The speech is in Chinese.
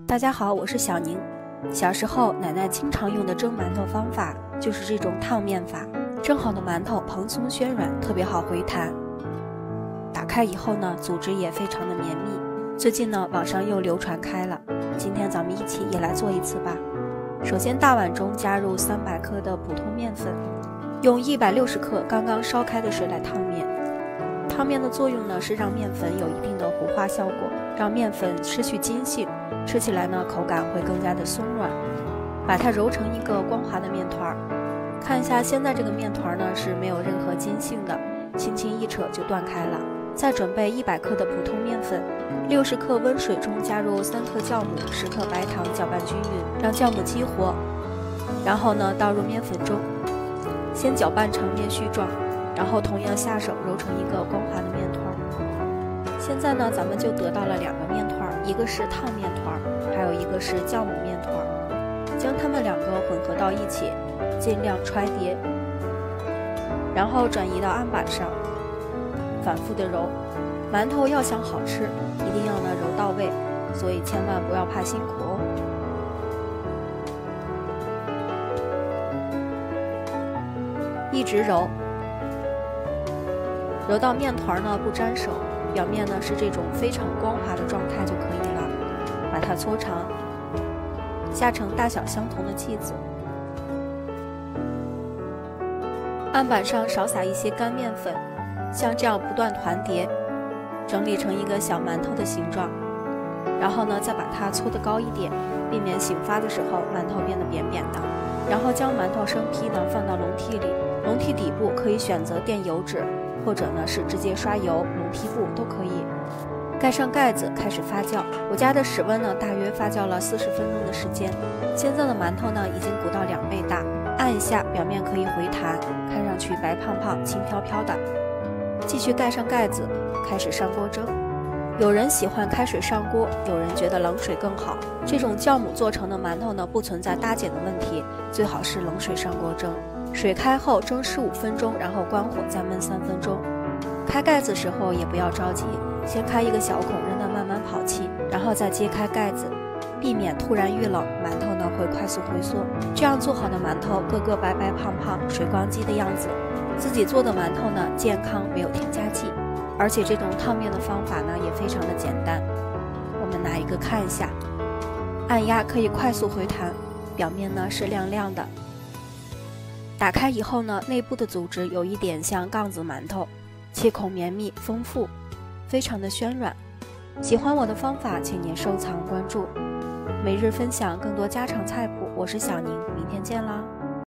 大家好，我是小宁。小时候，奶奶经常用的蒸馒头方法就是这种烫面法。蒸好的馒头蓬松暄软，特别好回弹。打开以后呢，组织也非常的绵密。最近呢，网上又流传开了。今天咱们一起也来做一次吧。首先，大碗中加入300克的普通面粉，用160克刚刚烧开的水来烫面。烫面的作用呢，是让面粉有一定的糊化效果，让面粉失去筋性，吃起来呢口感会更加的松软。把它揉成一个光滑的面团儿。看一下，现在这个面团呢是没有任何筋性的，轻轻一扯就断开了。再准备100克的普通面粉，60克温水中加入3克酵母，10克白糖，搅拌均匀，让酵母激活。然后呢，倒入面粉中，先搅拌成面絮状，然后同样下手揉成一个光滑的面团。现在呢，咱们就得到了2个面团，一个是烫面团，还有一个是酵母面团。将它们2个混合到一起，尽量揣叠，然后转移到案板上，反复的揉。馒头要想好吃，一定要呢揉到位，所以千万不要怕辛苦哦。一直揉，揉到面团呢不沾手，表面呢是这种非常光滑的状态就可以了。把它搓长，下成大小相同的剂子。案板上少撒一些干面粉，像这样不断团叠，整理成一个小馒头的形状。然后呢，再把它搓得高一点，避免醒发的时候馒头变得扁扁的。然后将馒头生坯呢放到笼屉里，笼屉底部可以选择垫油纸，或者呢是直接刷油，笼屉部都可以。盖上盖子，开始发酵。我家的室温呢，大约发酵了40分钟的时间。现在的馒头呢，已经鼓到2倍大，按一下，表面可以回弹，看上去白胖胖、轻飘飘的。继续盖上盖子，开始上锅蒸。有人喜欢开水上锅，有人觉得冷水更好。这种酵母做成的馒头呢，不存在搭碱的问题，最好是冷水上锅蒸。水开后蒸15分钟，然后关火再焖3分钟。开盖子时候也不要着急。先开一个小孔，让它慢慢跑气，然后再揭开盖子，避免突然遇冷，馒头呢会快速回缩。这样做好的馒头个个白白胖胖、水光肌的样子。自己做的馒头呢健康，没有添加剂，而且这种烫面的方法呢也非常的简单。我们拿一个看一下，按压可以快速回弹，表面呢是亮亮的。打开以后呢，内部的组织有一点像杠子馒头，切孔绵密丰富。非常的暄软。喜欢我的方法，请您收藏关注，每日分享更多家常菜谱。我是小宁，明天见啦。